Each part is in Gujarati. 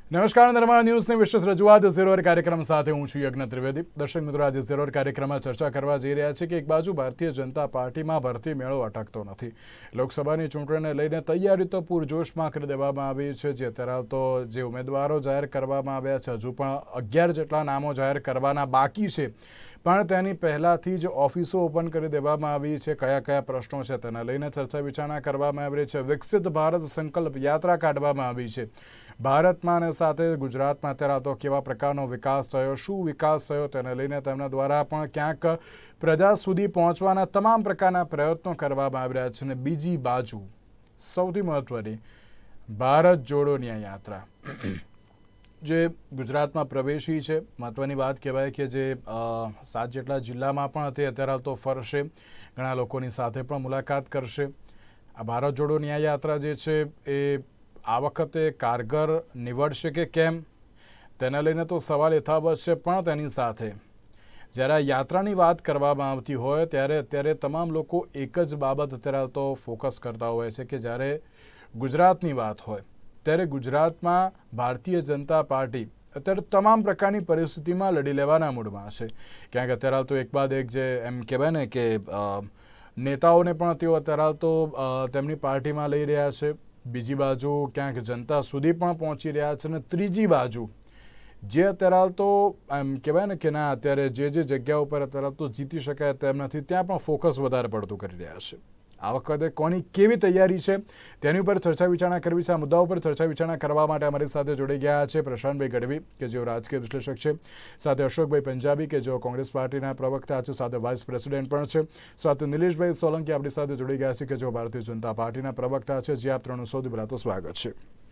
નમસ્કાર નિર્માણ ન્યૂઝની વિશેષ રજૂઆત ઝીરોર કાર્યક્રમ સાથે હું છું યજ્ઞ ત્રિવેદી। દર્શક મિત્રો, આજે ઝીરોર કાર્યક્રમમાં ચર્ચા કરવા જઈ રહ્યા છે કે એક બાજુ ભારતીય જનતા પાર્ટીમાં ભરતી મેળો અટકતો નથી। લોકસભાની ચૂંટણીને લઈને તૈયારી તો પૂરજોશમાં કરી દેવામાં આવી છે। જે અત્યારે તો જે ઉમેદવારો જાહેર કરવામાં આવ્યા છે, હજુ પણ 11 જેટલા નામો જાહેર કરવાના બાકી છે, પણ તેની પહેલાથી જ ઓફિસો ઓપન કરી દેવામાં આવી છે। કયા કયા પ્રશ્નો છે તેને લઈને ચર્ચા વિચારણા કરવામાં આવી છે। વિકસિત ભારત સંકલ્પ યાત્રા કાઢવામાં આવી છે। ભારતમાં અને સાથે ગુજરાતમાં અત્યારે તો કેવા પ્રકારનો વિકાસ થયો, શું વિકાસ થયો તેને લઈને તેમના દ્વારા પણ ક્યાંક પ્રજા સુધી પહોંચવાના તમામ પ્રકારના પ્રયત્નો કરવામાં આવી રહ્યા છે। અને બીજી બાજુ સૌથી મહત્વની ભારત જોડો ન્યાય યાત્રા જે ગુજરાતમાં પ્રવેશી છે। મહત્વની વાત કહેવાય કે જે 7 જેટલા જિલ્લામાં પણ તે અત્યારે તો ફરશે, ઘણા લોકોની સાથે પણ મુલાકાત કરશે। આ ભારત જોડો ન્યાય યાત્રા જે છે એ આ વખતે કારગર નીવડશે કે કેમ તેને લઈને તો સવાલ યથાવત છે, પણ તેની સાથે જ્યારે આ યાત્રાની વાત કરવામાં આવતી હોય ત્યારે અત્યારે તમામ લોકો એક જ બાબત અત્યારે તો ફોકસ કરતા હોય છે કે જ્યારે ગુજરાતની વાત હોય ત્યારે ગુજરાતમાં ભારતીય જનતા પાર્ટી અત્યારે તમામ પ્રકારની પરિસ્થિતિમાં લડી લેવાના મૂડમાં છે। ક્યાંક અત્યારે તો એક બાદ એક જે એમ કહેવાય ને કે નેતાઓને પણ તેઓ અત્યારે તો તેમની પાર્ટીમાં લઈ રહ્યા છે, બીજી બાજુ ક્યાંક જનતા સુધી પણ પહોંચી રહ્યા છે, અને ત્રીજી બાજુ જે અત્યારે તો એમ કહેવાય ને કે ના અત્યારે જે જગ્યા ઉપર અત્યારે તો જીતી શકાય તેમ નથી ત્યાં પણ ફોકસ વધારે પડતું કરી રહ્યા છે। આ વખતે કોની કેવી તૈયારી છે તેની ઉપર ચર્ચા વિચારણા કરવી છે। આ મુદ્દા ઉપર ચર્ચા વિચારણા કરવા માટે અમારી સાથે જોડાઈ ગયા છે પ્રશાંતભાઈ ગઢવી કે જેઓ રાજકીય વિશ્લેષક છે, સાથે અશોકભાઈ પંજાબી કે જેઓ કોંગ્રેસ પાર્ટીના પ્રવક્તા છે, સાથે વાઇસ પ્રેસિડેન્ટ પણ છે, સાથે નિલેશભાઈ સોલંકી આપણી સાથે જોડાઈ ગયા છે કે જેઓ ભારતીય જનતા પાર્ટીના પ્રવક્તા છે। જે આપ ત્રણનું સૌથી પહેલા તો સ્વાગત છે।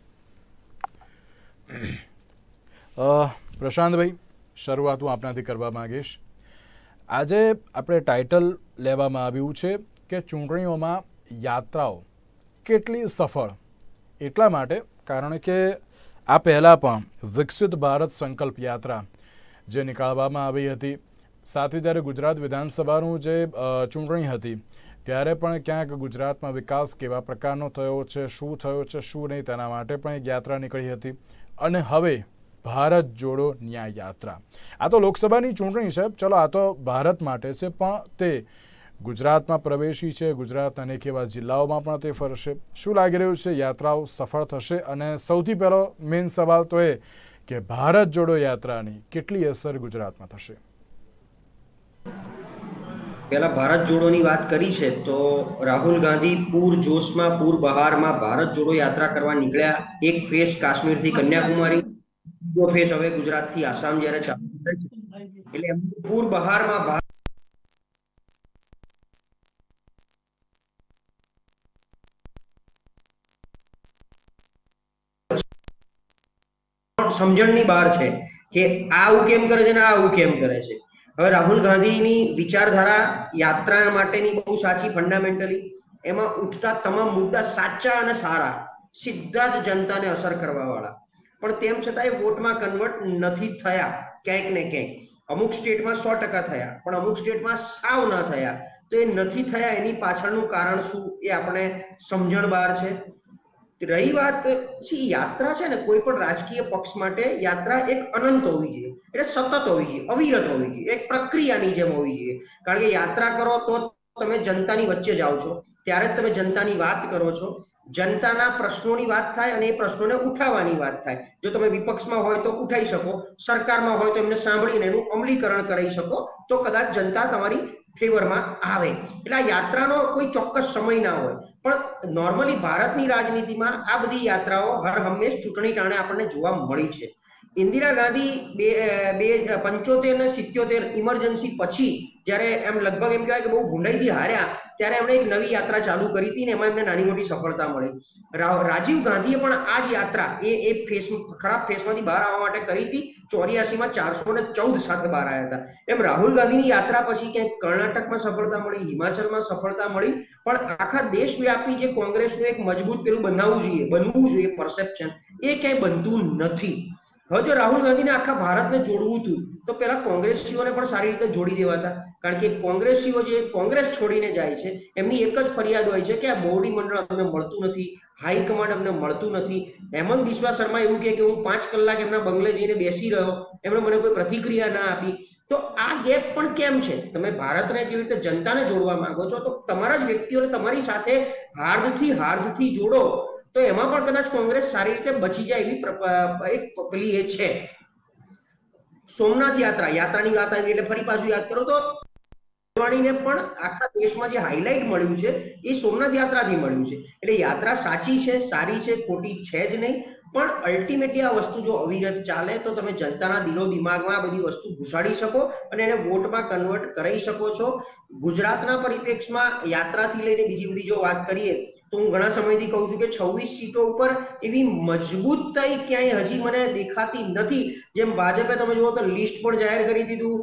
પ્રશાંતભાઈ, શરૂઆત હું આપનાથી કરવા માંગીશ। આજે આપણે ટાઇટલ લેવામાં આવ્યું છે કે ચૂંટણીઓમાં યાત્રાઓ કેટલી સફળ, એટલા માટે કારણ કે આ પહેલાં પણ વિકસિત ભારત સંકલ્પ યાત્રા જે નીકાળવામાં આવી હતી, સાથે જ્યારે ગુજરાત વિધાનસભાનું જે ચૂંટણી હતી ત્યારે પણ ક્યાંક ગુજરાતમાં વિકાસ કેવા પ્રકારનો થયો છે, શું થયો છે, શું નહીં તેના માટે પણ એક યાત્રા નીકળી હતી। અને હવે ભારત જોડો ન્યાય યાત્રા, આ તો લોકસભાની ચૂંટણી છે, ચલો આ તો ભારત માટે છે, પણ તે ગુજરાતમાં પ્રવેશી છે। ગુજરાતના અનેક એવા જિલ્લાઓમાં પણ તે ફરશે। શું લાગી રહ્યું છે, યાત્રાઓ સફળ થશે? અને સૌથી પહેલો મેઇન સવાલ તો એ કે ભારત જોડો યાત્રાની કેટલી અસર ગુજરાતમાં થશે? પહેલા ભારત જોડોની વાત કરી છે તો રાહુલ ગાંધી પૂર જોશમાં પૂર બહારમાં ભારત જોડો યાત્રા કરવા નીકળ્યા। એક ફેસ કાશ્મીરથી કન્યાકુમારી, બીજો ફેસ હવે ગુજરાતથી આસામ જ્યારે ચાલુ થાય છે, એટલે પૂર બહારમાં સમજણની બહાર છે કે આ આવું કેમ કરે છે ને આ આવું કેમ કરે છે। હવે રાહુલ ગાંધીની વિચારધારા યાત્રા માટેની બહુ સાચી, ફંડામેન્ટલી એમાં ઉઠતા તમામ મુદ્દા સાચા અને સારા, સીધા જ જનતાને અસર કરવા વાળા, પણ તેમ છતાં એ વોટમાં કન્વર્ટ નથી થયા ક્યાંક ને ક્યાંક। અમુક સ્ટેટમાં 100% થયા, પણ અમુક સ્ટેટમાં સાવ ન થયા। તો એ નથી થયા એની પાછળનું કારણ શું એ આપણે સમજણ બહાર છે। રહી વાત યાત્રા છે ને, કોઈ પણ રાજકીય પક્ષ માટે યાત્રા એક અનંત હોવી જોઈએ, એટલે સતત હોવી જોઈએ, અવિરત હોવી જોઈએ, એક પ્રક્રિયાની જેમ હોવી જોઈએ। કારણ કે યાત્રા કરો તો તમે જનતાની વચ્ચે જાઓ છો, ત્યારે જ તમે જનતાની વાત કરો છો, જનતાના પ્રશ્નોની વાત થાય અને એ પ્રશ્નોને ઉઠાવવાની વાત થાય। જો તમે વિપક્ષમાં હોય તો ઉઠાઈ શકો, સરકારમાં હોય તો એમને સાંભળીને એનું અમલીકરણ કરી શકો, તો કદાચ જનતા તમારી ફેવરમાં આવે। એટલે આ યાત્રાનો કોઈ ચોક્કસ સમય ના હોય, પણ નોર્મલી ભારતની રાજનીતિમાં આ બધી યાત્રાઓ હર હંમેશ ચૂંટણી ટાણે આપણને જોવા મળી છે। ઇન્દિરા ગાંધી 75 ને 77 ઇમરજન્સી પછી જ્યારે એમ લગભગ એમ કહેવાય કે બહુ ભૂંડાઈથી હાર્યા, ત્યારે એમણે એક નવી યાત્રા ચાલુ કરી હતી ને એમાં એમને નાની મોટી સફળતા મળી। રાજીવ ગાંધીએ પણ આ જ યાત્રા એ ફેસ, ખરાબ ફેસમાંથી બહાર આવવા માટે કરી હતી। 84માં 414 સાથે બહાર આવ્યા હતા। એમ રાહુલ ગાંધીની યાત્રા પછી ક્યાંક કર્ણાટકમાં સફળતા મળી, હિમાચલમાં સફળતા મળી, પણ આખા દેશવ્યાપી જે કોંગ્રેસનું એક મજબૂત પેલું બનવું જોઈએ પરસેપ્શન, એ ક્યાંય બનતું નથી। હવે જો રાહુલ ગાંધીને આખા ભારતને જોડવું હતું તો પેલા કોંગ્રેસીઓને પણ સારી રીતે જોડી દેવાતા, કારણ કે કોંગ્રેસીઓ જે કોંગ્રેસ છોડીને જાય છે એમની એક જ ફરિયાદ હોય છે કે આ મોવડી મંડળ અમને મળતું નથી, હાઈકમાન્ડ અમને મળતું નથી. હેમંત બિસ્વા શર્મા એવું કહે કે હું 5 કલાક એમના બંગલે જઈને બેસી રહ્યો, એમણે મને કોઈ પ્રતિક્રિયા ના આપી. તો આ ગેપ પણ કેમ છે? તમે ભારતને જેવી રીતે જનતાને જોડવા માંગો છો તો તમારા જ વ્યક્તિઓને તમારી સાથે હાર્દથી જોડો, તો એમાં પણ કદાચ કોંગ્રેસ સારી રીતે બચી જાય એવી એક પેલી એ છે. સોમનાથ યાત્રાની વાત આવી એટલે ફરી પાછું યાદ કરો તો વાણીને પણ આખા દેશમાં જે હાઇલાઇટ મળ્યું છે એ સોમનાથ યાત્રાથી મળ્યું છે. એટલે યાત્રા સાચી છે, સારી છે, ખોટી છે જ નહીં. પણ અલ્ટિમેટલી આ વસ્તુ જો અવિરત ચાલે તો તમે જનતાના દિલો દિમાગમાં આ બધી વસ્તુ ઘુસાડી શકો અને એને વોટમાં કન્વર્ટ કરી શકો છો. ગુજરાતના પરિપ્રેક્ષમાં યાત્રાથી લઈને બીજી બધી જો વાત કરીએ તો હું ઘણા સમયથી કહું છું કે 26 સીટો ઉપર એવી મજબૂતાઈ ક્યાંય હજી મને દેખાતી નથી. જેમ ભાજપે તમે જુઓ તો લિસ્ટ પણ જાહેર કરી દીધું,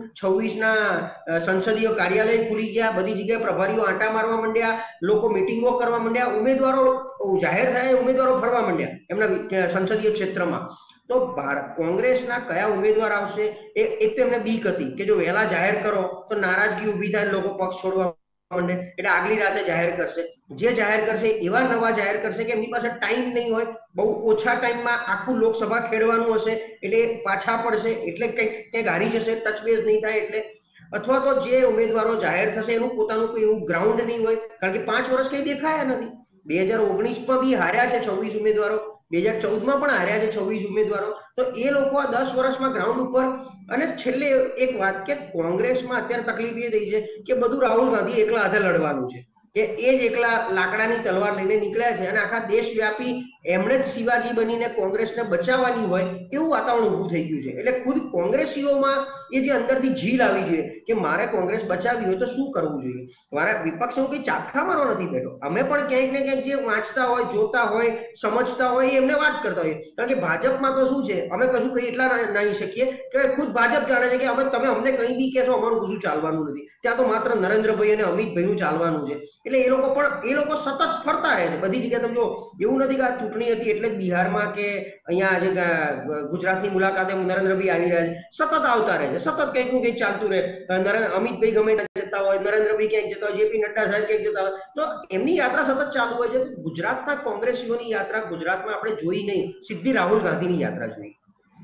26ના સંસદીય કાર્યાલય ખુલી ગયા, બધી જગ્યાએ પ્રભારીઓ આંટા મારવા માંડ્યા, લોકો મિટિંગો કરવા માંડ્યા, ઉમેદવારો જાહેર થયા, ઉમેદવારો ફરવા માંડ્યા એમના સંસદીય ક્ષેત્રમાં. તો કોંગ્રેસના કયા ઉમેદવાર આવશે એ એક તો એમને બીક હતી કે જો વહેલા જાહેર કરો તો નારાજગી ઊભી થાય, લોકો પક્ષ છોડવા માંડે, એટલે આગલી રાતે જાહેર કરશે. જે જાહેર કરશે એવા નવા જાહેર કરશે કે એમની પાસે ટાઈમ નહીં હોય, બહુ ઓછા ટાઈમમાં આખું લોકસભા ખેડવાનું હશે એટલે પાછા પડશે, એટલે કંઈક હારી જશે, ટચ બેઝ નહીં થાય એટલે. અથવા તો જે ઉમેદવારો જાહેર થશે એનું પોતાનું કોઈ એવું ગ્રાઉન્ડ નહીં હોય, કારણ કે 5 વર્ષ કંઈ દેખાયા નથી. 2019માં બી હાર્યા છે 26 ઉમેદવારો, 2014માં પણ હાર્યા છે 26 ઉમેદવારો. તો એ લોકો આ 10 વર્ષમાં ગ્રાઉન્ડ ઉપર. અને છેલ્લે એક વાત કે કોંગ્રેસમાં અત્યારે તકલીફ એ થઈ છે કે બધું રાહુલ ગાંધી એકલા હાથે લડવાનું છે, કે એ જ એકલા લાકડાની તલવાર લઈને નીકળ્યા છે અને આખા દેશવ્યાપી એમણે જ શિવાજી બનીને કોંગ્રેસને બચાવવાની હોય એવું વાતાવરણ ઊભું થઈ ગયું છે. એટલે ખુદ કોંગ્રેસીઓમાં એ જે અંદરથી જીલ આવી જોઈએ કે મારે કોંગ્રેસ બચાવવી હોય તો શું કરવું જોઈએ. મારા વિપક્ષ હું કંઈ ચાખા મારવા નથી બેઠો, અમે પણ ક્યાંક ને ક્યાંક જે વાંચતા હોય, જોતા હોય, સમજતા હોય એમને વાત કરતા હોઈએ. કારણ કે ભાજપમાં તો શું છે, અમે કશું કંઈ એટલા નહીં શકીએ કે ખુદ ભાજપ જાણે છે કે તમે અમને કંઈ બી કહેશો અમારું કશું ચાલવાનું નથી. ત્યાં તો માત્ર નરેન્દ્રભાઈ અને અમિતભાઈનું ચાલવાનું છે. એટલે એ લોકો સતત ફરતા રહે છે બધી જગ્યાએ. તમે જો એવું નથી કે આ ચૂંટણી હતી એટલે બિહારમાં કે અહીંયા આજે ગુજરાતની મુલાકાતે નરેન્દ્રભાઈ આવી રહ્યા છે, સતત આવતા રહે છે, સતત કંઈક નું કંઈક ચાલતું રહે. અમિતભાઈ ગમે ત્યાં જતા હોય, નરેન્દ્રભાઈ ક્યાંક જતા હોય, જેપી નડ્ડા સાહેબ ક્યાંક જતા હોય, તો એમની યાત્રા સતત ચાલુ હોય છે. ગુજરાતના કોંગ્રેસીઓની યાત્રા ગુજરાતમાં આપણે જોઈ નહીં, સીધી રાહુલ ગાંધીની યાત્રા જોઈ.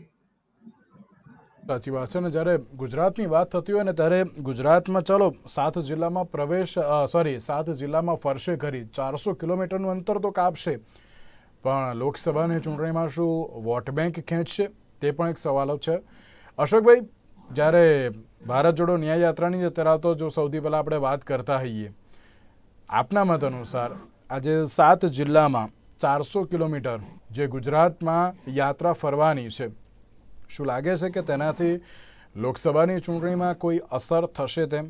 સાચી વાત છે. ને જ્યારે ગુજરાતની વાત થતી હોય ને ત્યારે ગુજરાતમાં ચાલો 7 જિલ્લામાં 7 જિલ્લામાં ફરશે ખરી, 400 કિલોમીટરનું અંતર તો કાપશે, પણ લોકસભાની ચૂંટણીમાં શું વોટ બેંક ખેંચશે તે પણ એક સવાલ છે. અશોકભાઈ, જ્યારે ભારત જોડો ન્યાય યાત્રાની અત્યારે તો જો સૌથી પહેલાં આપણે વાત કરતા હોઈએ, આપના મત અનુસાર આજે 7 જિલ્લામાં 400 કિલોમીટર જે ગુજરાતમાં યાત્રા ફરવાની છે, શું લાગે છે કે તેનાથી લોકસભાની ચૂંટણીમાં કોઈ અસર થશે તેમ?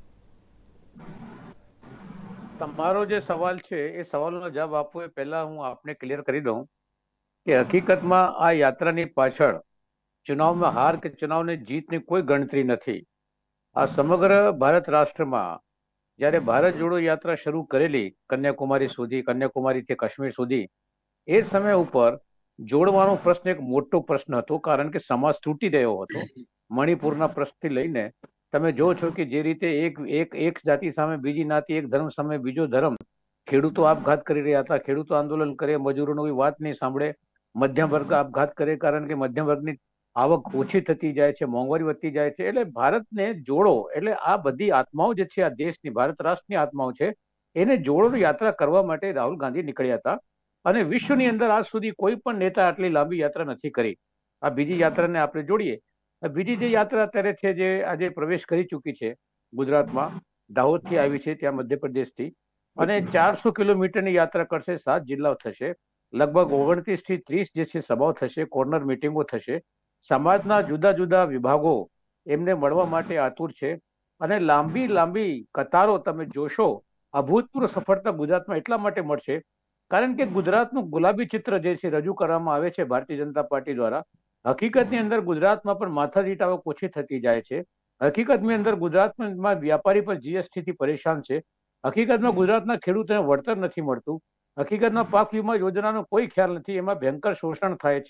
તમારો જે સવાલ છે એ સવાલનો જવાબ આપવો એ પહેલા હું આપને ક્લિયર કરી દઉં કે હકીકતમાં આ યાત્રાની પાછળ ચુનાવમાં હાર કે ચુનાવની જીતની કોઈ ગણતરી નથી. આ સમગ્ર ભારત રાષ્ટ્રમાં જ્યારે ભારત જોડો યાત્રા શરૂ કરેલી કન્યાકુમારી સુધી, કન્યાકુમારીથી કાશ્મીર સુધી, એ સમય ઉપર જોડવાનો પ્રશ્ન એક મોટો પ્રશ્ન હતો, કારણ કે સમાજ તૂટી રહ્યો હતો. મણિપુરના પ્રશ્નથી લઈને તમે જો છો કે જે રીતે એક જાતિ સામે બીજી જ્ઞાતિ, એક ધર્મ સામે બીજો ધર્મ, ખેડૂતો આપઘાત કરી રહ્યા હતા, ખેડૂતો આંદોલન કરે, મજૂરોનો કોઈ વાત નહીં સાંભળે, મધ્યમ વર્ગ આપઘાત કરે, કારણ કે મધ્યમ વર્ગની આવક ઓછી થતી જાય છે, મોંઘવારી વધતી જાય છે. એટલે ભારતને જોડો, એટલે આ બધી આત્માઓ જે છે, આ દેશની ભારત રાષ્ટ્રની આત્માઓ છે, એને જોડો યાત્રા કરવા માટે રાહુલ ગાંધી નીકળ્યા હતા. અને વિશ્વની અંદર આજ સુધી કોઈ પણ નેતા આટલી લાંબી યાત્રા નથી કરી. આ બીજી યાત્રાને આપણે જોડીએ, બીજી જે યાત્રા અત્યારે છે જે આજે પ્રવેશ કરી ચૂકી છે ગુજરાતમાં, દાહોદથી આવી છે, ત્યાં મધ્યપ્રદેશથી, અને 400 કિલોમીટરની યાત્રા કરશે, 7 જિલ્લાઓ થશે, લગભગ 29 થી 30 જે છે સભાઓ થશે, કોર્નર મિટિંગો થશે. સમાજના જુદા જુદા વિભાગો એમને મળવા માટે આતુર છે અને લાંબી કતારો તમે જોશો. અભૂતપૂર્વ સફળતા ગુજરાતમાં એટલા માટે મળશે કારણ કે ગુજરાતનું ગુલાબી ચિત્ર જે છે રજૂ કરવામાં આવે છે ભારતીય જનતા પાર્ટી દ્વારા. હકીકતની અંદર ગુજરાતમાં પણ માથાદીઠ આવક ઓછી થતી જાય છે. હકીકતની અંદર ગુજરાતમાં વ્યાપારી પર જીએસટી થી પરેશાન છે. હકીકતમાં ગુજરાતના ખેડૂતોને વળતર નથી મળતું. હકીકતમાં પાક વીમા યોજનાનો કોઈ ખ્યાલ નથી, એમાં ભયંકર શોષણ થાય છે.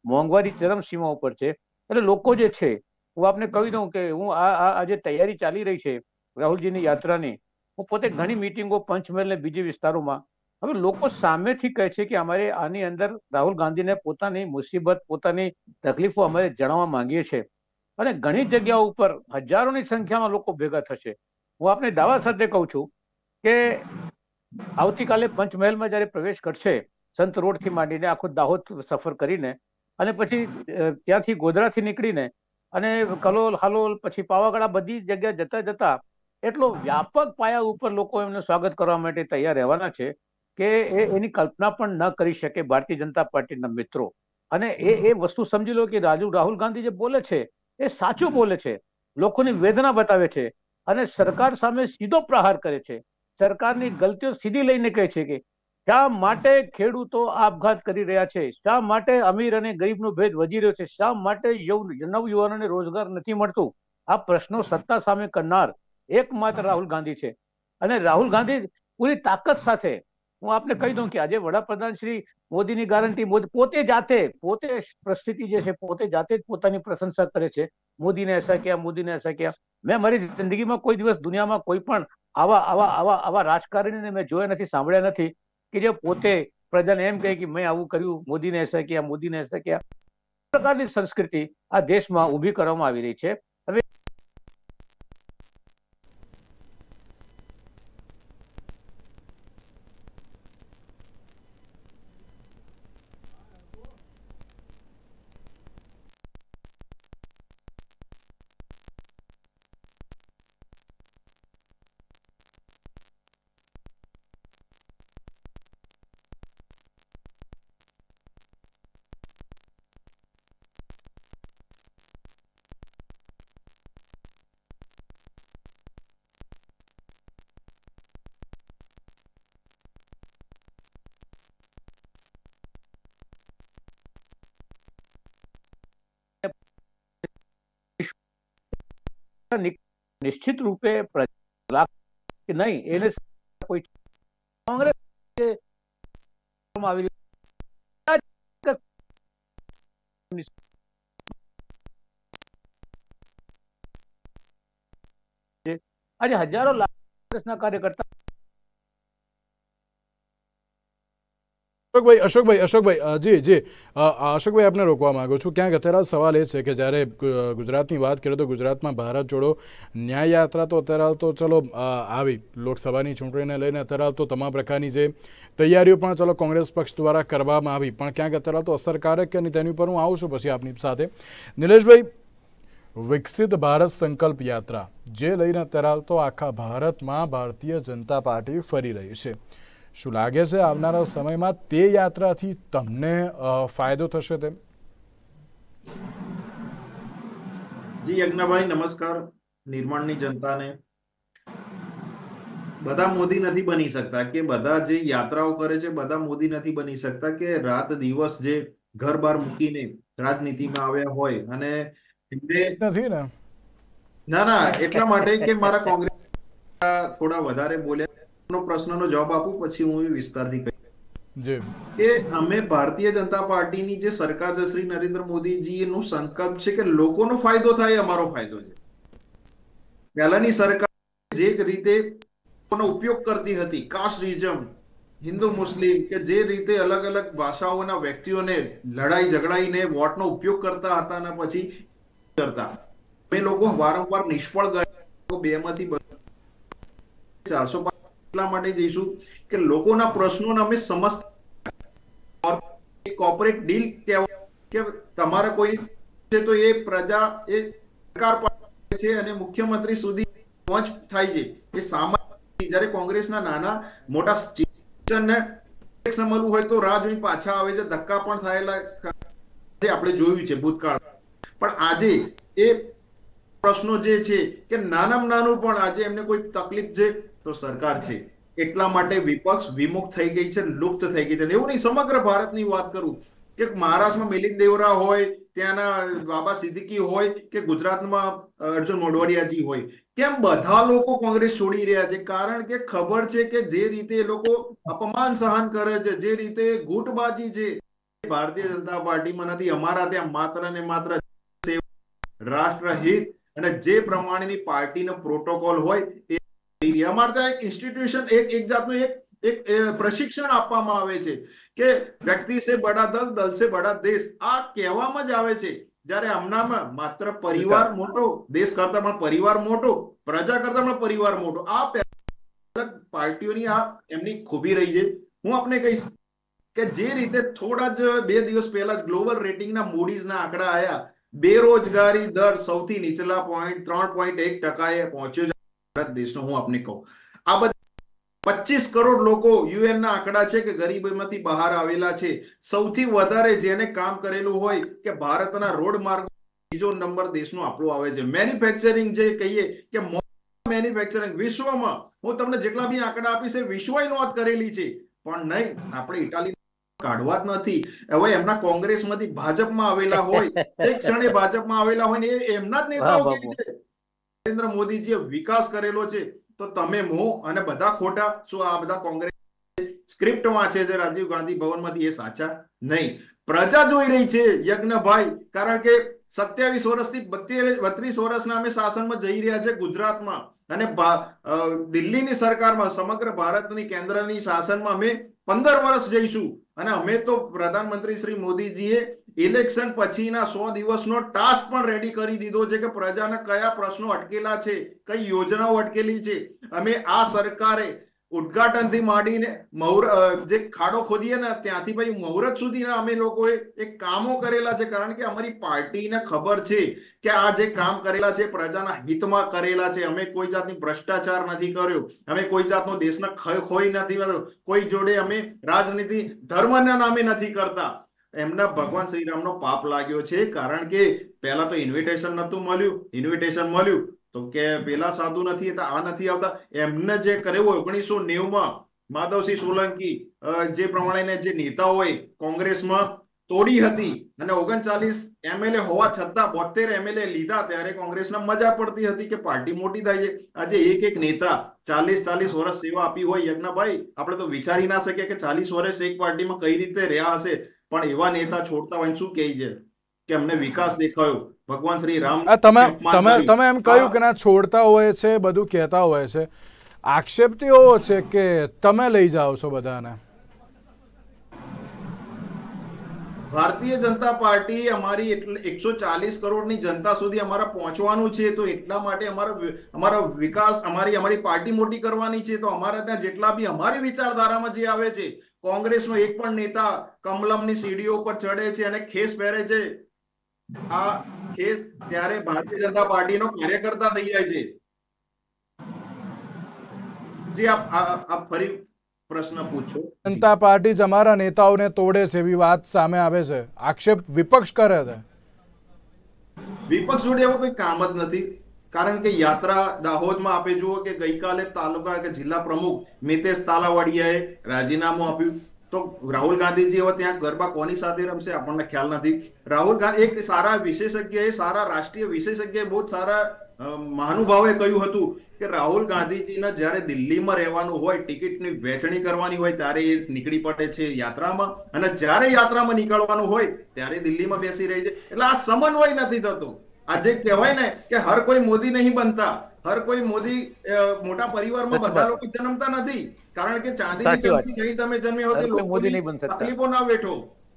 મોંઘવારી ચરમસીમા ઉપર છે. એટલે લોકો જે છે, હું આપને કહી દઉં કે હું આ જે તૈયારી ચાલી રહી છે રાહુલજીની યાત્રાની, હું પોતે ઘણી મિટિંગો પંચમહાલ ને બીજી વિસ્તારોમાં, હવે લોકો સામેથી કહે છે કે અમારે આની અંદર રાહુલ ગાંધીને પોતાની મુસીબત, પોતાની તકલીફો અમારે જણાવવા માંગીએ છીએ. અને ઘણી જગ્યાઓ ઉપર હજારોની સંખ્યામાં લોકો ભેગા થશે. હું આપને દાવા સાથે કહું છું કે આવતીકાલે પંચમહાલમાં જયારે પ્રવેશ કરશે, સંત રોડ થી માંડીને આખો દાહોદ સફર કરીને, અને પછી ત્યાંથી ગોધરાથી નીકળીને અને કલોલ, હાલોલ, પછી પાવાગઢ, બધી જગ્યા જતા જતા એટલો વ્યાપક પાયા ઉપર લોકો એમનું સ્વાગત કરવા માટે તૈયાર રહેવાના છે કે એની કલ્પના પણ ન કરી શકે ભારતીય જનતા પાર્ટીના મિત્રો. અને એ વસ્તુ સમજી લો કે રાહુલ ગાંધી જે બોલે છે એ સાચું બોલે છે, લોકોની વેદના બતાવે છે અને સરકાર સામે સીધો પ્રહાર કરે છે. સરકારની ગલતીઓ સીધી લઈને કહે છે કે શા માટે ખેડૂતો આપઘાત કરી રહ્યા છે, શા માટે અમીર અને ગરીબનો ભેદ વધી રહ્યો છે, શા માટે નવયુવાનોને રોજગાર નથી મળતું. આ પ્રશ્નો સત્તા સામે કરનાર એકમાત્ર રાહુલ ગાંધી છે. અને રાહુલ ગાંધી પૂરી તાકાત સાથે, હું આપને કહી દઉં કે આજે વડાપ્રધાન શ્રી મોદીની ગારંટી, મોદી પોતે પરિસ્થિતિ જે છે પોતે જાતે જ પોતાની પ્રશંસા કરે છે. મોદીને ऐसा किया, મોદીને ऐसा किया. મેં મારી જિંદગીમાં કોઈ દિવસ દુનિયામાં કોઈ પણ આવા રાજકારણીને મેં જોયા નથી, સાંભળ્યા નથી કે જે પોતે પ્રજાને એમ કહે કે મેં આવું કર્યું, મોદીને ऐसा किया, મોદીને ऐसा किया. પ્રકારની સંસ્કૃતિ આ દેશમાં ઊભી કરવામાં આવી રહી છે. હવે નિશ્ચિત રૂપે કે નહીં, એને કોઈ કોંગ્રેસ આવી આજે હજારો લાખ કોંગ્રેસના કાર્યકર્તા. અશોકભાઈ, જી અશોકભાઈ, આપને રોકવા માંગુ છું. ક્યાંક અત્યારે સવાલ એ છે કે જ્યારે ગુજરાતની વાત કરીએ તો ગુજરાતમાં ભારત જોડો ન્યાય યાત્રા તો અત્યારે તો ચલો આવી, લોકસભાની ચૂંટણીને લઈને અત્યારે તો તમામ પ્રકારની જે તૈયારીઓ પણ ચલો કોંગ્રેસ પક્ષ દ્વારા કરવામાં આવી, પણ ક્યાંક અત્યારે તો અસરકારક કે નહીં તેની ઉપર હું આવું છું પછી આપની સાથે. નિલેશભાઈ, વિકસિત ભારત સંકલ્પ યાત્રા જે લઈને અત્યારે તો આખા ભારતમાં ભારતીય જનતા પાર્ટી ફરી રહી છે, શું લાગે છે આવનારા સમયમાં તે યાત્રાથી તમને ફાયદો થશે તેમ? જી યજ્ઞભાઈ, નમસ્કાર. નિર્માણની જનતાને, બધા મોદી નથી બની શકતા, કે બધા જે યાત્રાઓ કરે છે બધા મોદી નથી બની શકતા, કે રાત દિવસ જે ઘર બાર મૂકીને રાજનીતિમાં આવ્યા હોય અને નથી ને. ના, એટલા માટે કે મારા કોંગ્રેસ થોડા વધારે બોલ્યા, પ્રશ્નનો જવાબ આપું પછી હું વિસ્તારથી કહીશ કે અમે ભારતીય જનતા પાર્ટીની જે સરકાર છે શ્રી નરેન્દ્ર મોદીજી નું સંકલ્પ છે કે લોકોનો ફાયદો થાય, અમારો ફાયદો છે. પહેલાની સરકાર જે રીતે ઉપયોગ કરતી હતી, કાસ્ટિઝમ, હિન્દુ મુસ્લિમ, કે જે રીતે અલગ અલગ ભાષાઓના વ્યક્તિઓને લડાઈ ઝઘડાઈને વોટનો ઉપયોગ કરતા હતા અને પછી કરતા, અમે લોકો વારંવાર નિષ્ફળ ગયા. 2 માંથી 400 એટલા માટે જઈશું કે લોકોના પ્રશ્નોને અમે સમજતા. કોર્પોરેટ ડીલ કહેવાય કે તમારે કોઈ છે તો એ પ્રજા એ સરકાર પાસે છે અને મુખ્યમંત્રી સુધી પહોંચ થાય છે. એ સામાન્ય જ્યારે કોંગ્રેસના નાના મોટા સ્ટેશનને ટેક્સ મળવું હોય તો રાહ જોઈને પાછા આવે છે, ધક્કા પણ થયેલા આપણે જોયું છે ભૂતકાળ. પણ આજે એ પ્રશ્નો જે છે કે નાનામાં નાનું પણ આજે એમને કોઈ તકલીફ છે તો સરકાર છે. એટલા માટે વિપક્ષ વિમુખ થઈ ગઈ છે, લુપ્ત થઈ ગઈ છે. એવું નહીં, સમગ્ર ભારતની વાત કરું કે મહારાષ્ટ્રમાં મિલિંદ દેવરા હોય, ત્યાંના બાબા સિદ્દીકી હોય, કે ગુજરાતમાં અર્જુન મોઢવાડિયાજી હોય, કેમ બધા લોકો કોંગ્રેસ છોડી રહ્યા છે? કારણ કે ખબર છે કે જે રીતે એ લોકો અપમાન સહન કરે છે, જે રીતે ગુટબાજી છે, ભારતીય જનતા પાર્ટીમાં નથી. અમારા ત્યાં માત્ર ને માત્ર રાષ્ટ્રહિત અને જે પ્રમાણેની પાર્ટીનો પ્રોટોકોલ હોય એ અમારે ત્યાં એક ઇન્સ્ટિટ્યુશન એક જાતનું એક પ્રશિક્ષણ આપવામાં આવે છે કે વ્યક્તિ સે બડા દલ, દલ સે બડા દેશ. આ કહેવામાં જ આવે છે. જ્યારે હમણાં માત્ર પરિવાર મોટો, દેશ કરતા પણ પરિવાર મોટો, પ્રજા કરતા પણ પરિવાર મોટો. આ પાર્ટીઓની આ એમની ખૂબી રહી છે. હું આપને કહીશ કે જે રીતે થોડા જ 2 દિવસ પહેલા જ ગ્લોબલ રેટિંગના મૂડીઝના આંકડા આયા, બેરોજગારી દર સૌથી નીચલા 3.1% પહોંચ્યો છે ભારત દેશનો. હું આપને કહું, આ બધા 25 કરોડ લોકો યુએન ના આંકડા છે કે ગરીબીમાંથી બહાર આવેલા છે. સૌથી વધારે જેને કામ કરેલું હોય કે ભારતના રોડ માર્ગો બીજો નંબર દેશનો આપણો આવે છે. મેન્યુફેક્ચરિંગ જે કહીએ કે મેન્યુફેક્ચરિંગ વિશ્વમાં, હું તમને જેટલા બી આંકડા આપીશ એ વિશ્વએ નોંધ કરેલી છે. પણ નહીં, આપણે ઇટાલી કાઢવા જ નથી. હવે એમના કોંગ્રેસમાંથી ભાજપમાં આવેલા હોય, એક ક્ષણે ભાજપમાં આવેલા હોય ને એમના જ નેતાઓ કહે છે નરેન્દ્ર મોદીજીએ વિકાસ કરેલો છે. તો તમે હું અને બધા ખોટા? શું આ બધા કોંગ્રેસ સ્ક્રિપ્ટ વાંચે છે રાજીવ ગાંધી ભવનમાંથી? એ સાચા નહીં. પ્રજા જોઈ રહી છે યજ્ઞભાઈ, કારણ કે 27 વર્ષથી 32 વર્ષના અમે શાસનમાં જઈ રહ્યા છે ગુજરાતમાં, અને દિલ્હીની સરકારમાં, સમગ્ર ભારતની કેન્દ્રની શાસનમાં અમે 15 વર્ષ જઈશું. અને અમે તો પ્રધાનમંત્રી શ્રી મોદીજીએ ઇલેક્શન પછીના 100 દિવસનો ટાસ્ક પણ રેડી કરી દીધો છે કે પ્રજાના કયા પ્રશ્નો અટકેલા છે, કઈ યોજનાઓ અટકેલી છે. અમે આ સરકારે ઉદ્ઘાટનથી માંડીને જે ખાડો ખોદીએ ને ત્યાંથી ભાઈ મુહૂર્ત સુધીના અમે લોકોએ એક કામો કરેલા છે. કારણ કે અમારી પાર્ટીને ખબર છે કે આ જે કામ કરેલા છે પ્રજાના હિતમાં કરેલા છે. અમે કોઈ જાતની ભ્રષ્ટાચાર નથી કર્યો, અમે કોઈ જાતનો દેશના ખોઈ નથી કર્યો, કોઈ જોડે અમે રાજનીતિ ધર્મના નામે નથી કરતા. એમના ભગવાન શ્રીરામનો પાપ લાગ્યો છે. કારણ કે પહેલા તો ઇન્વિટેશન નતું મળ્યું, ઇન્વિટેશન મળ્યું તો કે પેલા સાધુ નથી, આ નથી આવતા. એમને જે કર્યું 1990 માધવસિંહ સોલંકી જે પ્રમાણે જે નેતાઓએ કોંગ્રેસમાં તોડી હતી અને 39 MLA હોવા છતાં 72 MLA લીધા, ત્યારે કોંગ્રેસને મજા પડતી હતી કે પાર્ટી મોટી થાય છે. આજે એક નેતા 40 વર્ષ સેવા આપી હોય, યજ્ઞભાઈ, આપણે તો વિચારી ના શકીએ કે 40 વર્ષ એક પાર્ટીમાં કઈ રીતે રહ્યા હશે. પણ એવા નેતા છોડતા હોય શું કહે છે કે અમને વિકાસ દેખાયો, ભગવાન શ્રી રામ. તમે એમ કહ્યું કે ના છોડતા હોય છે, બધું કહેતા હોય છે. આક્ષેપ તો એવો છે કે તમે લઈ જાઓ છો બધાને. ભારતીય જનતા પાર્ટી અમારી 140 કરોડની જનતા સુધી અમારા પહોંચવાનું છે. તો એટલા માટે અમારો વિકાસ, અમારી પાર્ટી મોટી કરવાની છે. તો અમારા ત્યાં જેટલા બી અમારી વિચારધારામાં જે આવે છે, કોંગ્રેસનો એક પણ નેતા કમલમની સીડીઓ પર ચડે છે અને ખેસ પહેરે છે, આ ખેસ ત્યારે ભારતીય જનતા પાર્ટીનો કાર્યકર્તા થઈ જાય છે. જે આપ ફરી પ્રશ્ન પૂછો. જનતા પાર્ટી જ અમારા નેતાઓને તોડે છે એવી વાત સામે આવે છે, આક્ષેપ વિપક્ષ કરે છે. વિપક્ષ જોડે એવો કોઈ કામ જ નથી. કારણ કે યાત્રા દાહોદમાં આપે જુઓ કે ગઈકાલે તાલુકા કે જિલ્લા પ્રમુખ મિતેશ તાલાવાડિયાએ રાજીનામું આપ્યું. તો રાહુલ ગાંધીજી હવે ત્યાં ગરબા કોની સાથે રમશે આપણને ખ્યાલ નથી. રાહુલ ગાંધી એક સારા વિશેષજ્ઞ, સારા રાષ્ટ્રીય વિશેષજ્ઞ, બહુ સારા મહાનુભાવે કહ્યું હતું કે રાહુલ ગાંધીજીને જ્યારે દિલ્હીમાં રહેવાનું હોય, ટિકિટની વહેંચણી કરવાની હોય, ત્યારે એ નીકળી પડે છે યાત્રામાં, અને જ્યારે યાત્રામાં નીકળવાનું હોય ત્યારે દિલ્હીમાં બેસી રહી છે. એટલે આ સમન્વય નથી થતો. આજે કહેવાય ને કે હર કોઈ મોદી નહીં બનતા, હર કોઈ મોદી મોટા પરિવારમાં બધા લોકો જન્મતા નથી. કારણ કે ચાંદીની ચમચી નહીં તમે જન્મે હો તો મોદી નહીં બની શકતા, તકલીફો ના વેઠો.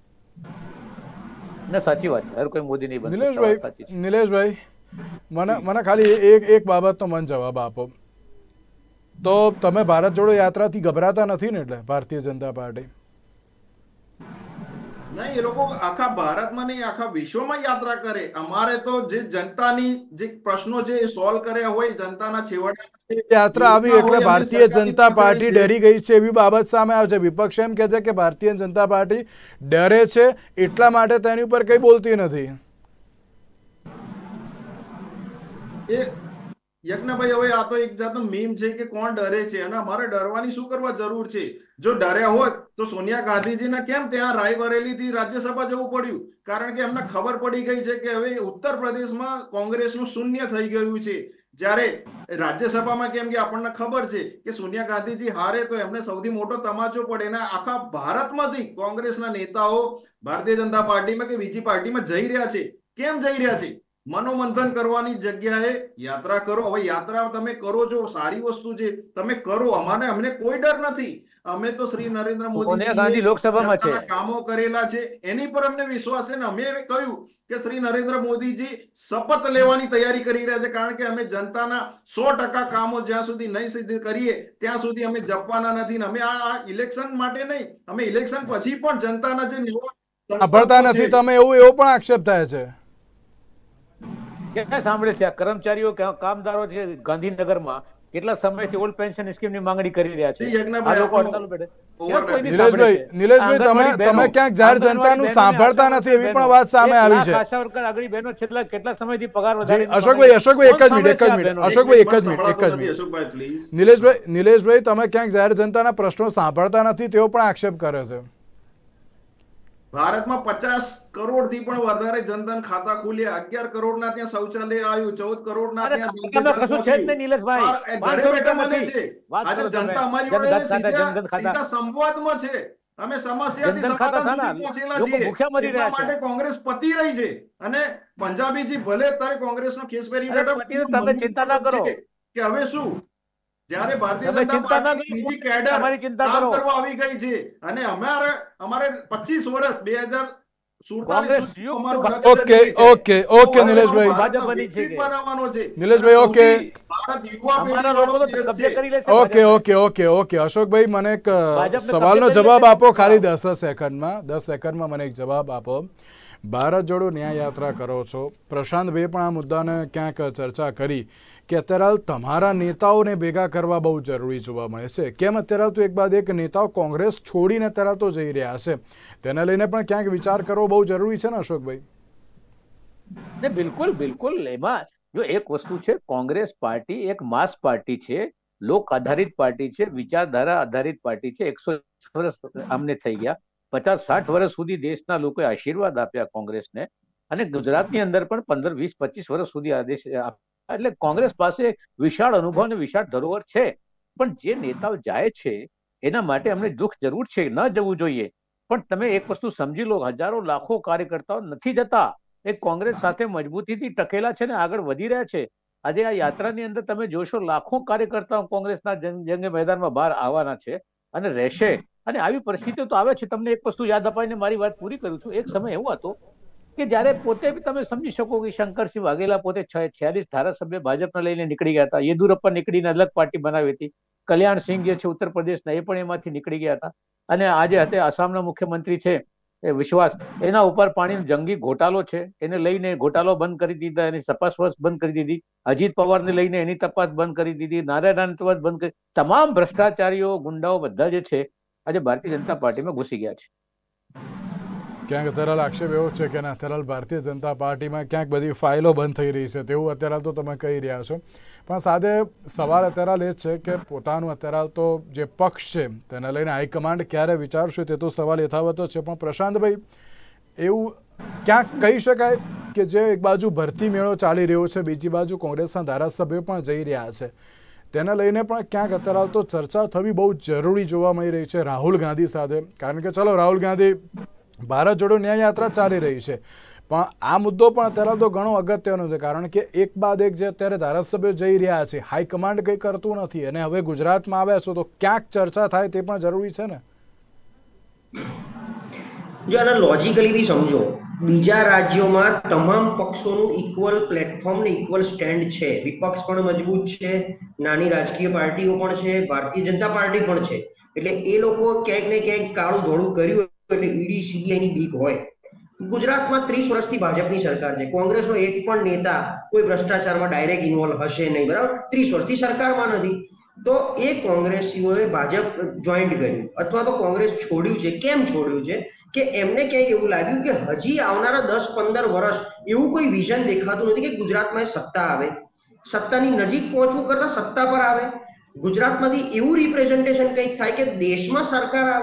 ના સાચી વાત છે, હર કોઈ મોદી નહીં બની શકતા. નિલેશભાઈ, મને ખાલી એક બાબતનો મન જવાબ આપો. તો તમે ભારત જોડો યાત્રાથી ગભરાતા નથી ને? એટલે ભારતીય જનતા પાર્ટી નહીં, એ લોકો આખા ભારતમાં નહીં આખા વિશ્વમાં યાત્રા કરે. અમારે તો જે જનતાની જે પ્રશ્નો છે એ સોલ્વ કર્યા હોય, જનતાના છેવાડા યાત્રા આવી એટલે ભારતીય જનતા પાર્ટી ડરી ગઈ છે એવી બાબત સામે આવે છે. વિપક્ષ એમ કહે છે કે ભારતીય જનતા પાર્ટી ડરે છે એટલા માટે તેની ઉપર કઈ બોલતી નથી. એ યજ્ઞભાઈ, હવે આ તો એક જાતનું મીમ છે કે કોણ ડરે છે, અને અમારે ડરવાની શું કરવા જરૂર છે? જો ડર્યા હોત તો સોનિયા ગાંધીજીને કેમ ત્યાં રાયબરેલીથી રાજ્યસભા જવું પડ્યું? કારણ કે એમને ખબર પડી ગઈ છે કે હવે ઉત્તર પ્રદેશમાં કોંગ્રેસનું શૂન્ય થઈ ગયું છે. જ્યારે રાજ્યસભામાં કેમ કે આપણને ખબર છે કે સોનિયા ગાંધીજી હારે તો એમને સૌથી મોટો તમાચો પડે, એના આખા ભારતમાંથી કોંગ્રેસના નેતાઓ ભારતીય જનતા પાર્ટીમાં કે બીજી પાર્ટીમાં જઈ રહ્યા છે. કેમ જઈ રહ્યા છે? મનોમંથન કરવાની જગ્યાએ યાત્રા કરો. હવે યાત્રા તમે કરો છો, સારી વસ્તુ છે, તમે કરો, અમને કોઈ ડર નથી. અમે તો શ્રી નરેન્દ્ર મોદી લોકસભામાં છે કામો કરેલા છે, એની પર અમને વિશ્વાસ છે ને અમે કહ્યું કે શ્રી નરેન્દ્ર મોદીજી શપથ લેવાની તૈયારી કરી રહ્યા છે, કારણ કે અમે જનતાના 100% કામો જ્યાં સુધી નહીં સિદ્ધ કરીએ ત્યાં સુધી અમે જપવાના નથી. અમે આ ઇલેક્શન માટે નહીં, અમે ઇલેક્શન પછી પણ જનતાના જે સાંભળતા નથી. તમે એવો પણ આક્ષેપ થાય છે ક્યાં સાંભળે છે? આ કર્મચારીઓ કામદારો છે ગાંધીનગરમાં કેટલા સમયથી ઓલ્ડ પેન્શન સ્કીમની માંગણી કરી રહ્યા છે. નિલેશભાઈ, તમે ક્યાંક જાહેર જનતાનું સાંભળતા નથી એવી પણ વાત સામે આવી છે. આગળ બહેનો છેલ્લા કેટલા સમયથી પગાર વધારે. અશોકભાઈ એક જ મિનિટ. નિલેશભાઈ, તમે ક્યાંક જાહેર જનતાના પ્રશ્નો સાંભળતા નથી તેવો પણ આક્ષેપ કરે છે. ભારતમાં 50 કરોડથી પણ વધારે જનધન ખાતા ખુલ્યા, 11 કરોડના ત્યાં શૌચાલય આવ્યું, 14 કરોડના ત્યાં સંવાદમાં છે. અમે સમસ્યાથી સમાધાન પહોંચેલા છીએ, એટલા માટે કોંગ્રેસ પતી રહી છે. અને પંજાબીજી ભલે અત્યારે કોંગ્રેસનો ખેસપેરી તમે ચિંતા ના કરો કે હવે શું, જ્યારે ભારતીય જનતા પાર્ટી બીજી કેડર કામ કરવા આવી ગઈ છે અને અમારે 25 વર્ષ 2047 નિલેશભાઈ, અશોકભાઈ, મને એક સવાલનો જવાબ આપો, ખાલી 10 સેકન્ડમાં મને એક જવાબ આપો. ભારત જોડો ન્યાય યાત્રા કરો છો, પ્રશાંતભાઈ પણ આ મુદ્દાને ક્યાંક ચર્ચા કરી કે અત્યારે તમારા નેતાઓને ભેગા કરવા બહુ જરૂરી જોવા મળે છે. કેમ અત્યારે તો એક બાદ એક નેતાઓ કોંગ્રેસ છોડીને અત્યારે તો જઈ રહ્યા છે, તેને લઈને પણ ક્યાંક વિચાર કરવો બહુ જરૂરી છે ને અશોકભાઈ? બિલકુલ. એમાં જો એક વસ્તુ છે, કોંગ્રેસ પાર્ટી એક માસ પાર્ટી છે, લોક આધારિત પાર્ટી છે, વિચારધારા આધારિત પાર્ટી છે. 100 વર્ષ અમને થઈ ગયા, 50-60 વર્ષ સુધી દેશના લોકોએ આશીર્વાદ આપ્યા કોંગ્રેસને, અને ગુજરાતની અંદર પણ 15, 20, 25 વર્ષ સુધી આ દેશ, એટલે કોંગ્રેસ પાસે વિશાળ અનુભવ અને વિશાળ ધરોહર છે. પણ જે નેતાઓ જાય છે એના માટે અમને દુઃખ જરૂર છે, ન જવું જોઈએ. પણ તમે એક વસ્તુ સમજી લો, હજારો લાખો કાર્યકર્તાઓ નથી જતા, એ કોંગ્રેસ સાથે મજબૂતીથી ટકેલા છે ને આગળ વધી રહ્યા છે. આજે આ યાત્રાની અંદર તમે જોશો લાખો કાર્યકર્તાઓ કોંગ્રેસના જંગ મેદાનમાં બહાર આવવાના છે અને રહેશે. અને આવી પરિસ્થિતિઓ તો આવે છે. તમને એક વસ્તુ યાદ અપાઈને મારી વાત પૂરી કરું છું. એક સમય એવો હતો કે જયારે પોતે તમે સમજી શકો કે શંકરસિંહ વાઘેલા પોતે 46 ધારાસભ્ય ભાજપને લઈને નીકળી ગયા હતા. યેદુરપ્પા નીકળીને અલગ પાર્ટી બનાવી હતી. કલ્યાણ સિંહ જે છે ઉત્તર પ્રદેશના, એ પણ એમાંથી નીકળી ગયા હતા. અને આજે હતા આસામના મુખ્યમંત્રી છે વિશ્વાસ, એના ઉપર પાણીનો જંગી ઘોટાલો છે, એને લઈને ઘોટાલો બંધ કરી દીધા, એની તપાસ બંધ કરી દીધી. અજીત પવારને લઈને એની તપાસ બંધ કરી દીધી, નારાયણ તપાસ બંધ કરી. તમામ ભ્રષ્ટાચારીઓ, ગુંડાઓ બધા જે છે આજે ભારતીય જનતા પાર્ટીમાં ઘૂસી ગયા છે. ક્યાંક અત્યારે આક્ષેપ એવો છે કે અત્યારે ભારતીય જનતા પાર્ટીમાં ક્યાંક બધી ફાઇલો બંધ થઈ રહી છે તેવું અત્યારે તો તમે કહી રહ્યા છો. પણ સાથે સવાલ અત્યારે એ છે કે પોતાનું અત્યારે તો જે પક્ષ છે તેને લઈને હાઈકમાન્ડ ક્યારે વિચારશે તે તો સવાલ યથાવત છે. પણ પ્રશાંતભાઈ, એવું ક્યાંક કહી શકાય કે જે એક બાજુ ભરતી મેળો ચાલી રહ્યો છે, બીજી બાજુ કોંગ્રેસના ધારાસભ્યો પણ જઈ રહ્યા છે, તેને લઈને પણ ક્યાંક અત્યારે તો ચર્ચા થવી બહુ જરૂરી જોવા મળી રહી છે રાહુલ ગાંધી સાથે. કારણ કે ચલો, રાહુલ ગાંધી ભારત જોડો ન્યાય યાત્રા ચાલી રહી છે, પણ આ મુદ્દો પણ અત્યારે તો ઘણો અગત્યનો છે. કારણ કે એક બાદ એક જે અત્યારે ધારાસભ્યો જઈ રહ્યા છે, હાઈકમાન્ડ કંઈ કરતું નથી, અને હવે ગુજરાતમાં આવ્યા છો તો ક્યાંક ચર્ચા થાય તે પણ જરૂરી છે ને. જો આને લોજિકલી બી સમજો, બીજા રાજ્યોમાં તમામ પક્ષોનું ઇક્વલ પ્લેટફોર્મ ને ઇક્વલ સ્ટેન્ડ છે. વિપક્ષ પણ મજબૂત છે, નાની રાજકીય પાર્ટીઓ પણ છે, ભારતીય જનતા પાર્ટી પણ છે. એટલે એ લોકો ક્યાંક ને ક્યાંક કાળું ધોળું કર્યું એટલે ઈડી સીબીઆઈ ની બીક હોય. ગુજરાતમાં 30 વર્ષથી ભાજપની સરકાર છે, કોંગ્રેસનો એક પણ નેતા કોઈ ભ્રષ્ટાચારમાં ડાયરેક્ટ ઇન્વોલ્વ હશે નહીં, બરાબર? 30 વર્ષથી સરકારમાં નથી. તો એ કોંગ્રેસીઓએ ભાજપ જોઈન્ટ કર્યું અથવા તો કોંગ્રેસ છોડ્યું છે. કેમ છોડ્યું છે? કે એમને ક્યાંક એવું લાગ્યું કે હજી આવનારા 10-15 વર્ષ એવું કોઈ વિઝન દેખાતું નથી કે ગુજરાતમાં સત્તા આવે, સત્તાની નજીક પહોંચવું કરતા સત્તા પર આવે. ગુજરાતમાંથી એવું રિપ્રેઝન્ટેશન કંઈક થાય કે દેશમાં સરકાર આવે,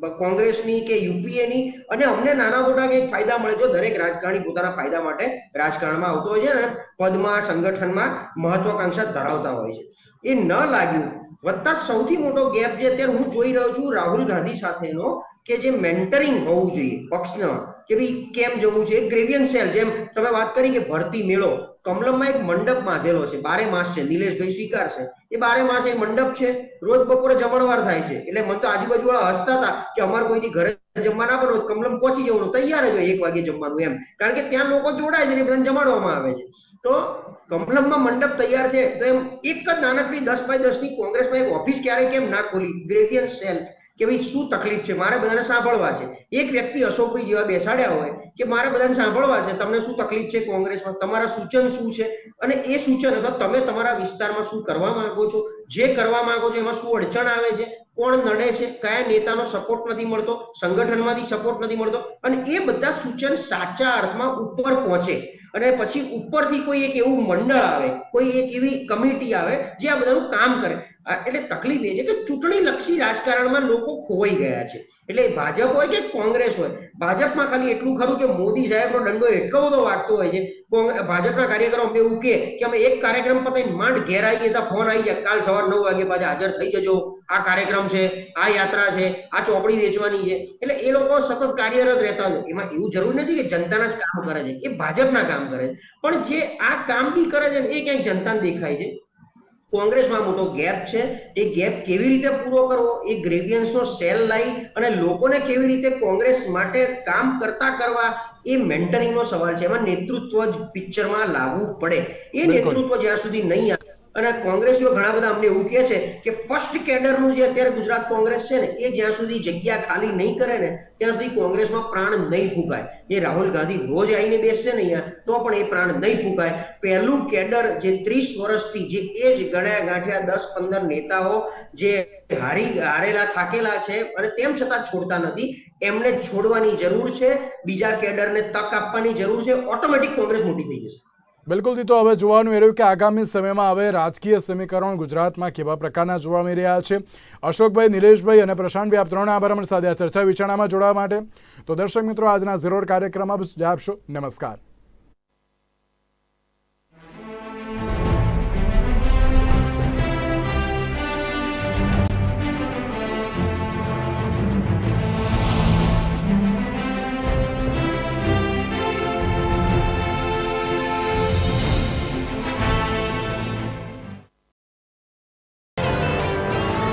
કોંગ્રેસની કે યુપીએની, અને અમને નાના મોટા કંઈક ફાયદા મળે. જો દરેક રાજકારણી પોતાના ફાયદા માટે રાજકારણમાં આવતો હોય છે ને, પદમાં સંગઠનમાં મહત્વાકાંક્ષા ધરાવતા હોય છે, એ ન લાગ્યું. વત્તા સૌથી મોટો ગેપ જે અત્યારે હું જોઈ રહ્યો છું રાહુલ ગાંધી સાથેનો, કે જે મેન્ટરિંગ હોવું જોઈએ પક્ષના, કે ભાઈ કેમ જવું છે, ગ્રેવિયન્સ સેલ, જેમ તમે વાત કરી કે ભરતી મેળો, કમલમમાં એક મંડપ બાંધેલો છે, 12 માસ છે, નિલેશભાઈ સ્વીકારશે, એ 12 માસ એક મંડપ છે, રોજ બપોરે જમણવાર થાય છે. એટલે મને તો આજુબાજુ વાળા હસતા હતા કે અમારે કોઈથી ઘરે જમવા ના બનો, કમલમ પહોંચી જવાનું, તૈયાર જ હોય 1 વાગે જમવાનું એમ, કારણ કે ત્યાં લોકો જોડાય છે ને બધાને જમાડવામાં આવે છે. તો કમલમમાં મંડપ તૈયાર છે, તો એમ એક જ નાનકડી 10 બાય 10 ની કોંગ્રેસમાં એક ઓફિસ ક્યારે કેમ ના ખોલી, ગ્રેવિયન્સ સેલ, કે ભાઈ શું તકલીફ છે, મારે બધાને સાંભળવા છે. એક વ્યક્તિ અશોકભાઈ જેવા બેસાડ્યા હોય કે મારે બધાને સાંભળવા છે, તમને શું તકલીફ છે કોંગ્રેસમાં, તમારા સૂચન શું છે, અને એ સૂચન અથવા તમે તમારા વિસ્તારમાં શું કરવા માંગો છો, જે કરવા માંગો છો એમાં શું અડચણ આવે છે, કોણ નડે છે, કયા નેતાનો સપોર્ટ નથી મળતો, સંગઠનમાંથી સપોર્ટ નથી મળતો, અને એ બધા સૂચન સાચા અર્થમાં ઉપર પહોંચે. અને પછી ઉપરથી કોઈ એક એવું મંડળ આવે, કોઈ એક એવી કમિટી આવે જે આ બધાનું કામ કરે. એટલે તકલીફ એ છે કે ચૂંટણી લક્ષી રાજકારણમાં લોકો ખોવાઈ ગયા છે. એટલે ભાજપ હોય કે કોંગ્રેસ હોય, ભાજપમાં ખાલી એટલું ખરું કે મોદી સાહેબનો દંડો એટલો બધો વાગતો હોય છે, ભાજપના કાર્યકરો અમને એવું કે અમે એક કાર્યક્રમ પતાવીને માંડ ઘેર આવીએ તો ફોન આવી જાય, કાલ સવાર 9 વાગે પાછા હાજર થઈ જજો, આ કાર્યક્રમ છે, આ યાત્રા છે, આ ચોપડી વેચવાની છે. એટલે એ લોકો સતત કાર્યરત રહેતા હોય. એમાં એવું જરૂર નથી કે જનતાના જ કામ કરે છે, એ ભાજપના કામ કરે છે, પણ જે આ કામ બી કરે છે એ ક્યાંક જનતાને દેખાય છે. કોંગ્રેસમાં મોટો ગેપ છે. એ ગેપ કેવી રીતે પૂરો કરવો, એ ગ્રેવિયન્સનો સેલ લાવી અને લોકોને કેવી રીતે કોંગ્રેસ માટે કામ કરતા કરવા, એ મેન્ટરિંગનો સવાલ છે. એમાં નેતૃત્વ જ પિક્ચરમાં લાવવું પડે. એ નેતૃત્વ જ્યાં સુધી નહીં આવે, અને કોંગ્રેસીઓ ઘણા બધા અમને એવું કહે છે કે ફર્સ્ટ કેડરનું જે અત્યારે ગુજરાત કોંગ્રેસ છે ને, એ જ્યાં સુધી જગ્યા ખાલી નહીં કરે ને ત્યાં સુધી કોંગ્રેસમાં પ્રાણ નહીં ફૂંકાય. એ રાહુલ ગાંધી રોજ આવીને બેસશે ને અહીંયા, તો પણ એ પ્રાણ નહીં ફૂંકાય. પહેલું કેડર જે 30 વર્ષથી જે એ જ ગણ્યા ગાંઠ્યા 10-15 નેતાઓ જે હારેલા થાકેલા છે અને તેમ છતાં છોડતા નથી, એમને છોડવાની જરૂર છે. બીજા કેડરને તક આપવાની જરૂર છે. ઓટોમેટિક કોંગ્રેસ મોટી થઈ જશે. બિલકુલ. તો હવે જોવાનું એ રહ્યું કે આગામી સમયમાં હવે રાજકીય સમીકરણ ગુજરાતમાં કેવા પ્રકારના જોવા મળી રહ્યા છે. અશોકભાઈ, નિલેશભાઈ અને પ્રશાંતભાઈ, આપ ત્રણે આભાર અમારી સાથે આ ચર્ચા વિચારણામાં જોડાવા માટે. તો દર્શક મિત્રો, આજના ઝીરો કાર્યક્રમમાં આપશો. નમસ્કાર.